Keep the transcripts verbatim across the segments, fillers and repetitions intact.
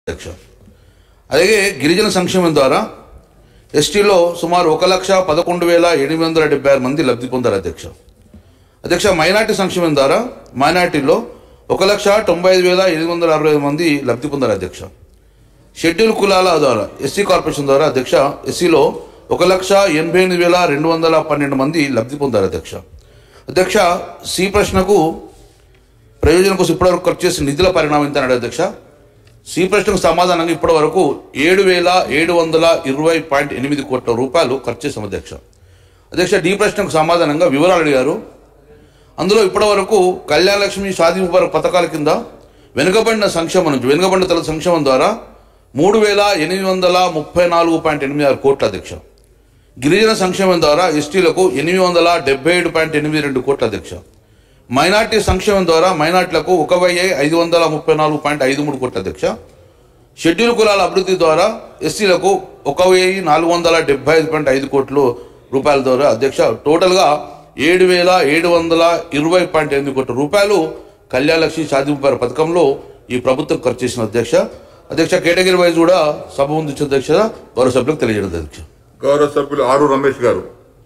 అధ్యక్ష అలాగే గిరిజన సంక్షేమం ద్వారా ఎస్టీలో సుమారు ఒక లక్ష పదకొండు వేల ఎనిమిది వందల డెబ్బై ఆరు మంది లబ్ధి పొందారు అధ్యక్ష అధ్యక్ష మైనార్టీ సంక్షేమం ద్వారా మైనార్టీలో ఒక లక్ష తొంభై ఐదు వేల ఎనిమిది వందల అరవై ఐదు మంది లబ్ధి పొందారు అధ్యక్ష షెడ్యూల్ కులాల ద్వారా ఎస్సీ కార్పొరేషన్ ద్వారా అధ్యక్ష ఎస్సీలో ఒక లక్ష ఎనభై ఎనిమిది వేల రెండు వందల పన్నెండు మంది లబ్ధి పొందారు అధ్యక్ష అధ్యక్ష సి ప్రశ్నకు ప్రయోజనం కోసం ఇప్పటివరకు ఖర్చు చేసిన నిధుల పరిణామం ఎంత అన్నాడు అధ్యక్ష సి ప్రశ్నకు సమాధానంగా ఇప్పటి వరకు ఏడు వేల ఏడు వందల ఇరవై పాయింట్ ఎనిమిది కోట్ల రూపాయలు ఖర్చు చేసాం అధ్యక్ష అధ్యక్ష డి ప్రశ్నకు సమాధానంగా వివరాలు అడిగారు అందులో ఇప్పటి వరకు కళ్యాణ లక్ష్మి షాదీ ముబారక్ పథకాల కింద వెనుకబడిన సంక్షేమం నుంచి వెనుకబడిన తల సంక్షేమం ద్వారా మూడు వేల ఎనిమిది వందల ముప్పై నాలుగు పాయింట్ ఎనిమిది ఆరు కోట్ల అధ్యక్ష గిరిజన సంక్షేమం ద్వారా ఎస్టీలకు ఎనిమిది వందల డెబ్బై ఏడు పాయింట్ ఎనిమిది రెండు కోట్ల అధ్యక్ష మైనార్టీ సంక్షేమం ద్వారా మైనార్టీలకు ఒక వెయ్యి ఐదు వందల ముప్పై నాలుగు పాయింట్ ఐదు మూడు కోట్ల అధ్యక్ష షెడ్యూల్ కులాల అభివృద్ధి ద్వారా ఎస్సీలకు ఒక వెయ్యి నాలుగు వందల డెబ్బై ఐదు పాయింట్ ఐదు కోట్ల రూపాయల ద్వారా అధ్యక్ష టోటల్గా ఏడు వేల ఏడు వందల ఇరవై పాయింట్ ఎనిమిది కోట్ల రూపాయలు కళ్యాణ లక్ష్మి షాదీ ముబారక్ పథకంలో ఈ ప్రభుత్వం ఖర్చు చేసిన అధ్యక్ష అధ్యక్ష కేటగిరీ వైజ్ కూడా సభ ముందు అధ్యక్ష గౌరవ సభ్యులకు తెలియజేయడం అధ్యక్ష గౌరవ సభ్యులు ఆరు రమేష్ గారు,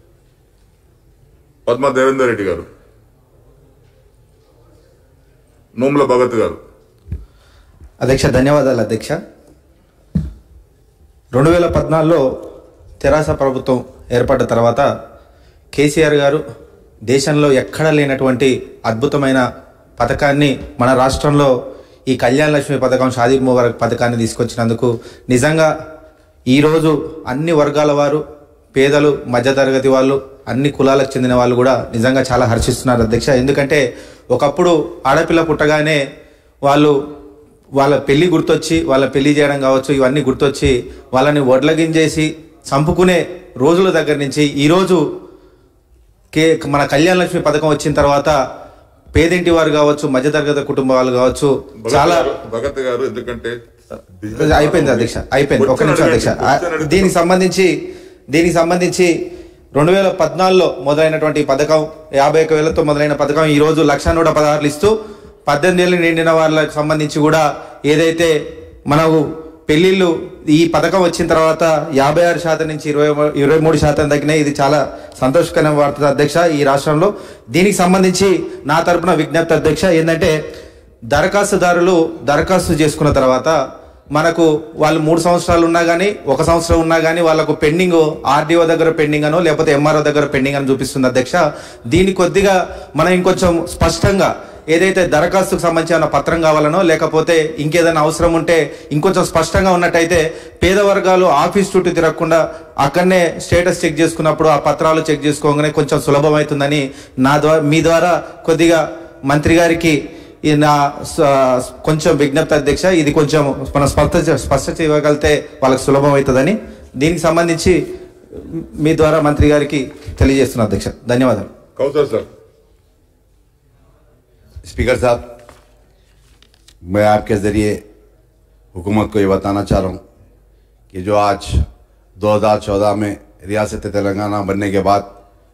పద్మ దేవేందర్ రెడ్డి గారు, నోముల భగత్ గారు. అధ్యక్ష ధన్యవాదాలు అధ్యక్ష. రెండు వేల పద్నాలుగులో తెరాస ప్రభుత్వం ఏర్పడ్డ తర్వాత కేసీఆర్ గారు దేశంలో ఎక్కడ లేనటువంటి అద్భుతమైన పథకాన్ని మన రాష్ట్రంలో ఈ కళ్యాణ లక్ష్మి పథకం షాదీ ముబారక్ పథకాన్ని తీసుకొచ్చినందుకు నిజంగా ఈరోజు అన్ని వర్గాల వారు, పేదలు, మధ్యతరగతి వాళ్ళు, అన్ని కులాలకు చెందిన వాళ్ళు కూడా నిజంగా చాలా హర్షిస్తున్నారు అధ్యక్ష. ఎందుకంటే ఒకప్పుడు ఆడపిల్ల పుట్టగానే వాళ్ళు వాళ్ళ పెళ్లి గుర్తొచ్చి వాళ్ళ పెళ్లి చేయడం కావచ్చు, ఇవన్నీ గుర్తొచ్చి వాళ్ళని వడ్లగింజేసి చంపుకునే రోజుల దగ్గర నుంచి ఈరోజు కే మన కళ్యాణ లక్ష్మి పథకం వచ్చిన తర్వాత పేదింటి వారు కావచ్చు, మధ్యతరగతి కుటుంబాలు కావచ్చు చాలా భగత్ గారు ఎందుకంటే అయిపోయింది అధ్యక్ష అయిపోయింది ఒక నిమిషం అధ్యక్ష. దీనికి సంబంధించి దీనికి సంబంధించి రెండు వేల పద్నాలుగులో మొదలైనటువంటి పథకం యాభై ఒక వేలతో మొదలైన పథకం ఈ రోజు లక్ష నూట పదహారులు ఇస్తూ పద్దెనిమిది ఏళ్ళు నిండిన వాళ్ళకి సంబంధించి కూడా ఏదైతే మనకు పెళ్లిళ్ళు ఈ పథకం వచ్చిన తర్వాత యాభై ఆరు శాతం నుంచి ఇరవై ఇరవై మూడు శాతం తగ్గినాయి. ఇది చాలా సంతోషకరమైన వార్త అధ్యక్ష ఈ రాష్ట్రంలో. దీనికి సంబంధించి నా తరపున విజ్ఞప్తి అధ్యక్ష ఏంటంటే దరఖాస్తుదారులు దరఖాస్తు చేసుకున్న తర్వాత మనకు వాళ్ళు మూడు సంవత్సరాలు ఉన్నా కానీ ఒక సంవత్సరం ఉన్నా కానీ వాళ్ళకు పెండింగ్ ఆర్డీఓ దగ్గర పెండింగ్ అనో లేకపోతే ఎంఆర్ఓ దగ్గర పెండింగ్ అని చూపిస్తుంది అధ్యక్ష. దీన్ని కొద్దిగా మనం ఇంకొంచెం స్పష్టంగా ఏదైతే దరఖాస్తుకు సంబంధించిన పత్రం కావాలనో లేకపోతే ఇంకేదైనా అవసరం ఉంటే ఇంకొంచెం స్పష్టంగా ఉన్నట్టయితే పేద వర్గాలు ఆఫీస్ చుట్టూ తిరగకుండా అక్కడనే స్టేటస్ చెక్ చేసుకున్నప్పుడు ఆ పత్రాలు చెక్ చేసుకోగానే కొంచెం సులభమవుతుందని నా ద్వారా మీ ద్వారా కొద్దిగా మంత్రి గారికి నా కొంచెం విజ్ఞప్తి అధ్యక్ష. ఇది కొంచెం మనం స్పష్ట స్పష్టత ఇవ్వగలిగితే వాళ్ళకి సులభం అవుతుందని దీనికి సంబంధించి మీ ద్వారా మంత్రి గారికి తెలియజేస్తున్నా అధ్యక్ష. ధన్యవాదాలు. కౌసర్ సార్. स्पीकर साहब, मैं आपके ज़रिए हुकूमत को ये बताना चाह रहा हूँ कि जो आज दो हज़ार चौदह में रियासत तेलंगाना बनने के बाद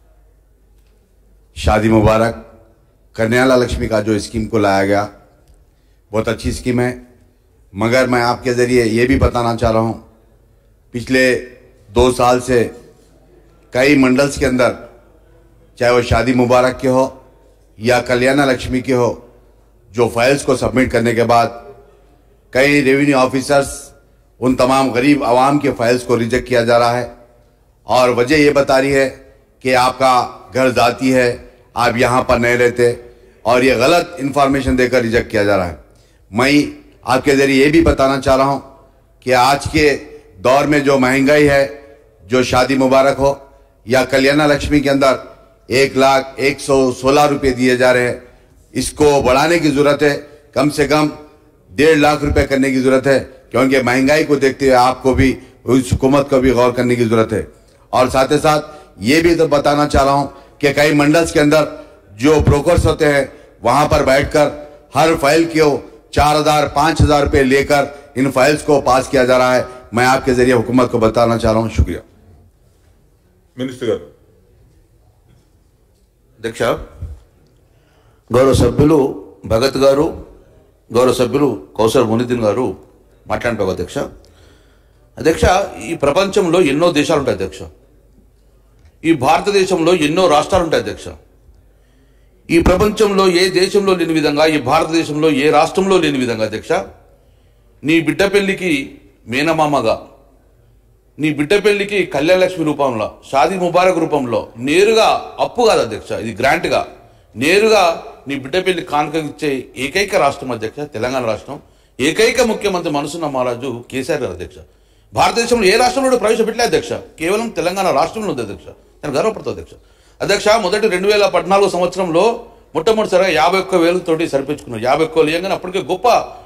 शादी मुबारक कन्या लक्ष्मी का जो स्कीम को लाया गया बहुत अच्छी स्कीम है, मगर मैं आपके ज़रिए ये भी बताना चाह रहा हूँ पिछले दो साल से कई मंडल्स के अंदर चाहे वो शादी मुबारक के हो या कल्याण लक्ष्मी के हो, जो फाइल्स को सबमिट करने के बाद कई रेवेन्यू ऑफिसर्स उन तमाम गरीब आवाम के फाइल्स को रिजेक्ट किया जा रहा है और वजह ये बता रही है कि आपका घर जाती है, आप यहाँ पर नहीं रहते और ये गलत इन्फॉर्मेशन देकर रिजेक्ट किया जा रहा है. मैं आपके ज़रिए ये भी बताना चाह रहा हूँ कि आज के दौर में जो महंगाई है, जो शादी मुबारक हो या कल्याण लक्ष्मी के अंदर एक लाख एक सौ सोलह रुपये दिए जा रहे हैं, इसको बढ़ाने की ज़रूरत है. कम से कम डेढ़ लाख रुपए करने की ज़रूरत है, क्योंकि महंगाई को देखते हुए आपको भी उस हुकूमत को भी गौर करने की ज़रूरत है. और साथ ही साथ ये भी तो बताना चाह रहा हूँ कि कई मंडल्स के अंदर जो ब्रोकर्स होते हैं वहाँ पर बैठकर हर फाइल को चार हज़ार पाँच हज़ार रुपये लेकर इन फाइल्स को पास किया जा रहा है. मैं आपके ज़रिए हुकूमत को बताना चाह रहा हूँ. शुक्रिया. मिनिस्टर गाరు. అధ్యక్ష గౌరవ సభ్యులు భగత్ గారు, గౌరవ సభ్యులు కౌసర్ మునిద్దీన్ గారు మాట్లాడుకో అధ్యక్ష. అధ్యక్ష, ఈ ప్రపంచంలో ఎన్నో దేశాలు ఉంటాయి అధ్యక్ష. ఈ భారతదేశంలో ఎన్నో రాష్ట్రాలు ఉంటాయి అధ్యక్ష. ఈ ప్రపంచంలో ఏ దేశంలో లేని విధంగా, ఈ భారతదేశంలో ఏ రాష్ట్రంలో లేని విధంగా అధ్యక్ష, నీ బిడ్డ పెళ్లికి మేనమామగా, నీ బిడ్డ పెళ్లికి కళ్యాణలక్ష్మి రూపంలో, షాదీ ముబారక్ రూపంలో నేరుగా, అప్పు కాదు అధ్యక్ష, ఇది గ్రాంట్గా నేరుగా నీ బిడ్డ పెళ్లి కానుక ఇచ్చే ఏకైక రాష్ట్రం అధ్యక్ష తెలంగాణ రాష్ట్రం. ఏకైక ముఖ్యమంత్రి మనసున్న మహారాజు కేసీఆర్ గారు అధ్యక్ష. భారతదేశంలో ఏ రాష్ట్రంలో ప్రవేశపెట్టలే అధ్యక్ష, కేవలం తెలంగాణ రాష్ట్రంలో ఉంది అధ్యక్ష. నేను గర్వపడుతుంది అధ్యక్ష. అధ్యక్ష, మొదటి రెండు వేల పద్నాలుగు సంవత్సరంలో మొట్టమొదటిసారిగా యాభై ఒక్క వేలతోటి సరిపించుకున్నారు. యాభై ఒక్క వేలు ఇవ్వగానే అప్పటికే గొప్ప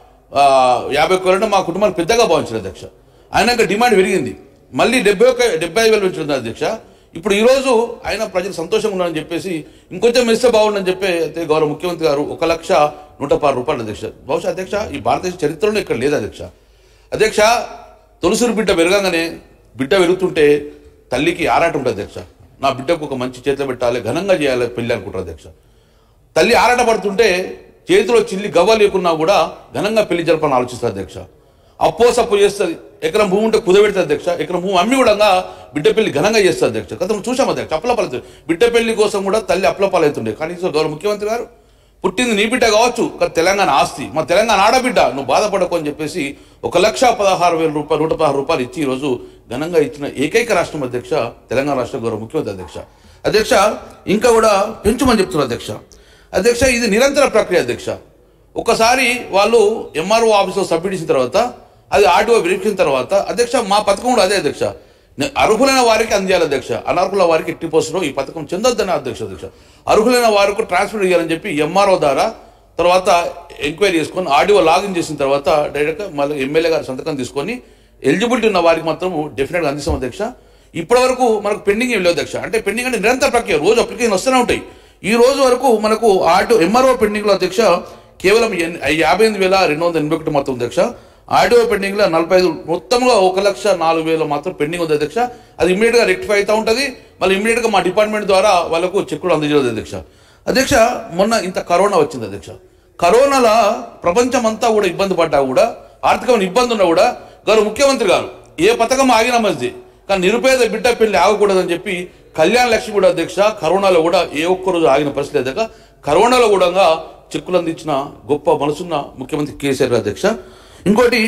యాభై ఒక్క వేలు అంటే మా కుటుంబాన్ని పెద్దగా భావించారు అధ్యక్ష. అయినాక డిమాండ్ పెరిగింది, మళ్ళీ డెబ్బై ఒక్క డెబ్బై ఐదు వేలు పెంచుతుంది అధ్యక్ష. ఇప్పుడు ఈ రోజు ఆయన ప్రజలు సంతోషంగా ఉన్నారని చెప్పేసి ఇంకొంచెం మెస్తే బాగుండని చెప్పి అయితే గౌరవ ముఖ్యమంత్రి గారు ఒక లక్ష నూట పది రూపాయలు అధ్యక్ష. బహుశా అధ్యక్ష ఈ భారతదేశ చరిత్రలో ఇక్కడ లేదు అధ్యక్ష. అధ్యక్ష, తొలిసూరు బిడ్డ పెరగగానే, బిడ్డ పెరుగుతుంటే తల్లికి ఆరాటం ఉంటుంది అధ్యక్ష. నా బిడ్డకు ఒక మంచి చేతిలో పెట్టాలి, ఘనంగా చేయాలి పెళ్లి అనుకుంటారు అధ్యక్ష. తల్లి ఆరాట పడుతుంటే చేతిలో చిల్లి గవ్వ లేకున్నా కూడా ఘనంగా పెళ్లి జరపాలని ఆలోచిస్తారు అధ్యక్ష. అప్పో సప్పు చేస్తుంది, ఎకరం భూమి ఉంటే కుదబెడుతుంది అధ్యక్ష. ఎకరం భూమి అమ్మి కూడా బిడ్డ పెళ్లి ఘనంగా చేస్తుంది అధ్యక్ష. గతం చూసాం అధ్యక్ష, అప్లపాలు బిడ్డ పెళ్లి కోసం కూడా తల్లి అప్లపాలు అవుతుండే. కానీ గౌరవ ముఖ్యమంత్రి గారు, పుట్టింది నీ బిడ్డ కావచ్చు, కానీ తెలంగాణ ఆస్తి, మా తెలంగాణ ఆడబిడ్డ, నువ్వు బాధపడకు అని చెప్పేసి ఒక లక్ష పదహారు వేల రూపాయలు నూట పదహారు రూపాయలు ఇచ్చి ఈరోజు ఘనంగా ఇచ్చిన ఏకైక రాష్ట్రం అధ్యక్ష తెలంగాణ రాష్ట్ర గౌరవ ముఖ్యమంత్రి అధ్యక్ష. అధ్యక్ష, ఇంకా కూడా పెంచమని చెప్తున్నారు అధ్యక్ష. అధ్యక్ష, ఇది నిరంతర ప్రక్రియ అధ్యక్ష. ఒకసారి వాళ్ళు ఎంఆర్ఓ ఆఫీస్లో సబ్మిట్ చేసిన తర్వాత, అది ఆర్టీఓ వెరిఫికేషన్ తర్వాత అధ్యక్ష మా పథకం కూడా అదే అధ్యక్ష, అర్హులైన వారికి అందియాలి అధ్యక్ష. అనర్హుల వారికి ఎట్టి పోస్టులో ఈ పథకం చెందొద్దని అధ్యక్ష అధ్యక్ష అర్హులైన వారికి ట్రాన్స్ఫర్ చేయాలని చెప్పి ఎంఆర్ఓ ద్వారా తర్వాత ఎంక్వైరీ చేసుకొని ఆర్డీఓ లాగిన్ చేసిన తర్వాత డైరెక్ట్గా మళ్ళీ ఎమ్మెల్యే గారి సంతకం తీసుకొని ఎలిజిబిలిటీ ఉన్న వారికి మాత్రం డెఫినెట్గా అందిస్తాం అధ్యక్ష. ఇప్పటి వరకు మనకు పెండింగ్ ఏం లేదు అధ్యక్ష. అంటే పెండింగ్ అంటే నిరంతర ప్రక్రియ, రోజు అప్లికేషన్ వస్తూనే ఉంటాయి. ఈ రోజు వరకు మనకు ఆర్డీఓ ఎంఆర్ఓ పెండింగ్లో అధ్యక్ష కేవలం యాభై ఎనిమిది వేల రెండు వందల ఎనభై ఒకటి మొత్తం అధ్యక్ష. ఆర్డీఓ పెండింగ్ లో నలభై ఐదు మొత్తంలో ఒక లక్ష నాలుగు వేలు మాత్రం పెండింగ్ ఉంది అధ్యక్ష. అది ఇమీడియట్ గా రెక్టిఫై అవుతా ఉంటుంది. మళ్ళీ ఇమీడియట్ గా మా డిపార్ట్మెంట్ ద్వారా వాళ్ళకు చెక్కులు అందజేయదు అధ్యక్ష. అధ్యక్ష, మొన్న ఇంత కరోనా వచ్చింది అధ్యక్ష. కరోనాలో ప్రపంచం అంతా కూడా ఇబ్బంది పడ్డా కూడా, ఆర్థికమైన ఇబ్బంది ఉన్నా కూడా గౌరవ ముఖ్యమంత్రి గారు ఏ పథకం ఆగినా మంచిది, కానీ నిరుపేద బిడ్డ పెళ్లి ఆగకూడదని చెప్పి కళ్యాణ లక్ష్మి కూడా అధ్యక్ష కరోనాలో కూడా ఏ ఒక్కరోజు ఆగిన పరిస్థితి అధ్యక్ష. కరోనాలో కూడా చెక్కులు అందించిన గొప్ప మనసున్న ముఖ్యమంత్రి కేసీఆర్ గారు అధ్యక్ష. ఇంకోటి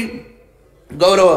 గౌరవ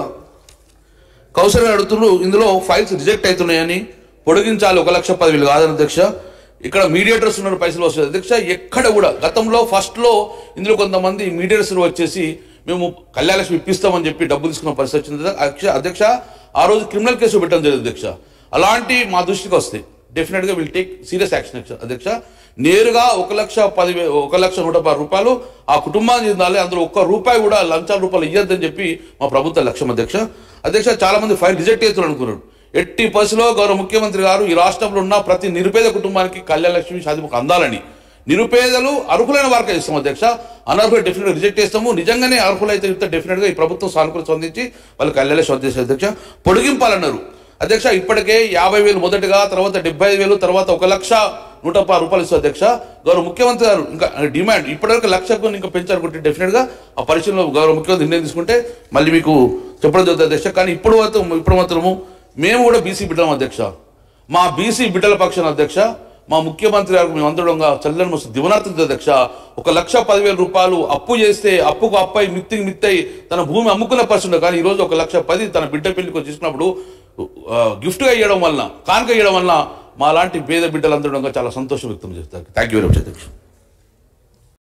కౌశల్ గారు అడుగుతున్నారు, ఇందులో ఫైల్స్ రిజెక్ట్ అవుతున్నాయని, పొడిగించాలి ఒక లక్ష పదివేలు కాదని అధ్యక్ష. ఇక్కడ మీడియేటర్స్ ఉన్నారు, పైసలు వస్తుంది అధ్యక్ష. ఎక్కడ కూడా గతంలో ఫస్ట్ లో ఇందులో కొంతమంది మీడియేటర్స్ వచ్చేసి మేము కళ్యాణలక్ష్మి ఇప్పిస్తామని చెప్పి డబ్బులు తీసుకున్న పరిస్థితి వచ్చింది అధ్యక్ష. ఆ రోజు క్రిమినల్ కేసు పెట్టడం జరిగింది అధ్యక్ష. అలాంటి మా దృష్టికి వస్తాయి, డెఫినెట్ గా విల్ టేక్ సీరియస్ యాక్షన్ అధ్యక్ష. నేరుగా ఒక లక్ష పది ఒక లక్ష నూట పది రూపాయలు ఆ కుటుంబానికి చెందాలి, అందులో ఒక్క రూపాయి కూడా లంచాల రూపాయలు ఇయ్యద్దని చెప్పి మా ప్రభుత్వ లక్ష్యం అధ్యక్ష. అధ్యక్ష, చాలా మంది ఫైల్ రిజెక్ట్ చేస్తున్నారు అనుకున్నారు. ఎట్టి పరిస్థితిలో గౌరవ ముఖ్యమంత్రి గారు ఈ రాష్ట్రంలో ఉన్న ప్రతి నిరుపేద కుటుంబానికి కళ్యాణ లక్ష్మి షాదీముఖ అందాలని, నిరుపేదలు అర్హులైన వారికి ఇస్తాం అధ్యక్ష. అనర్హులు డెఫినెట్ గా రిజెక్ట్ చేస్తాము. నిజంగానే అర్హులైతే డెఫినెట్ గా ఈ ప్రభుత్వం సానుకూల స్పందించి వాళ్ళు కళ్యాణ లక్ష్మి అధ్యక్ష పొడిగింపాలన్నారు అధ్యక్ష. ఇప్పటికే యాభై వేలు మొదటిగా, తర్వాత డెబ్బై ఐదు వేలు, తర్వాత ఒక లక్ష నూట పది రూపాయలు ఇస్తారు అధ్యక్ష. గౌరవ ముఖ్యమంత్రి గారు ఇంకా డిమాండ్ ఇప్పటివరకు లక్షకు ఇంకా పెంచాలనుకుంటే డెఫినెట్ గా ఆ పరిశీలనలో గౌరవ ముఖ్యమంత్రి నిర్ణయం తీసుకుంటే మళ్ళీ మీకు చెప్పడం జరుగుతుంది అధ్యక్ష. కానీ ఇప్పుడు ఇప్పుడు మాత్రము మేము కూడా బీసీ బిడ్డలం అధ్యక్ష. మా బీసీ బిడ్డల పక్షాన అధ్యక్ష మా ముఖ్యమంత్రి గారికి మేము అందడంగా చల్లని మస్తు దివనార్థం అధ్యక్ష. ఒక లక్ష పదివేల రూపాయలు అప్పు చేస్తే అప్పుకు అప్పై మిత్తికి మిత్తై తన భూమి అమ్ముకున్న పరిస్థితి, కానీ ఈ రోజు ఒక లక్ష పది తన బిడ్డ పెళ్లికి తీసుకున్నప్పుడు గిఫ్ట్ గా ఇవ్వడం వల్ల, కానుక ఇవ్వడం వల్ల మా లాంటి పేద బిడ్డలందరూ చాలా సంతోషం వ్యక్తం చేస్తారు. థ్యాంక్ యూ వెరీ మచ్ అధ్యక్ష.